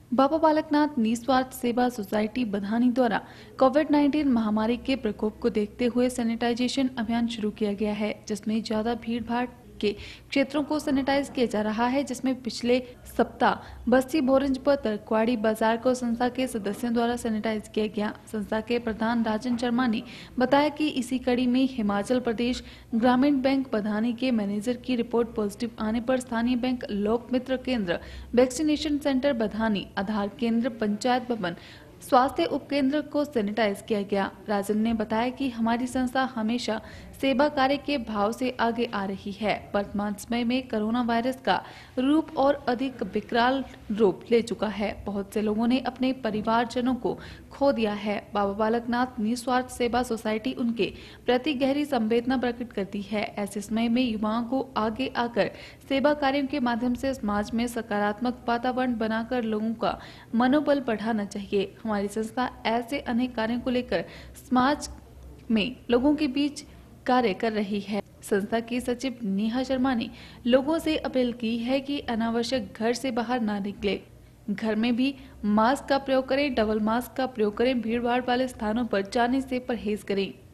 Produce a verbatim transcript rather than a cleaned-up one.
बाबा बालकनाथ निस्वार्थ सेवा सोसाइटी बधानी द्वारा कोविड उन्नीस महामारी के प्रकोप को देखते हुए सैनिटाइजेशन अभियान शुरू किया गया है, जिसमें ज्यादा भीड़ भाड़ के क्षेत्रों को सैनिटाइज किया जा रहा है। जिसमें पिछले सप्ताह बस्ती भोरंज पर तरक्वाड़ी बाजार को संस्था के सदस्यों द्वारा सैनिटाइज किया गया। संस्था के प्रधान राजन शर्मा ने बताया कि इसी कड़ी में हिमाचल प्रदेश ग्रामीण बैंक बधानी के मैनेजर की रिपोर्ट पॉजिटिव आने पर स्थानीय बैंक, लोक मित्र केंद्र, वैक्सीनेशन सेंटर बधानी, आधार केंद्र, पंचायत भवन, स्वास्थ्य उपकेंद्र को सैनिटाइज किया गया। राजन ने बताया कि हमारी संस्था हमेशा सेवा कार्य के भाव से आगे आ रही है। वर्तमान समय में कोरोना वायरस का रूप और अधिक विकराल रूप ले चुका है। बहुत से लोगों ने अपने परिवारजनों को खो दिया है। बाबा बालकनाथ निस्वार्थ सेवा सोसाइटी उनके प्रति गहरी संवेदना प्रकट करती है। ऐसे समय में युवाओं को आगे आकर सेवा कार्यों के माध्यम से समाज में सकारात्मक वातावरण बनाकर लोगों का मनोबल बढ़ाना चाहिए। हमारी संस्था ऐसे अनेक कार्यों को लेकर समाज में लोगों के बीच कार्य कर रही है। संस्था की सचिव नेहा शर्मा ने लोगों से अपील की है कि अनावश्यक घर से बाहर ना निकले, घर में भी मास्क का प्रयोग करें, डबल मास्क का प्रयोग करें, भीड़ भाड़ वाले स्थानों पर जाने से परहेज करें।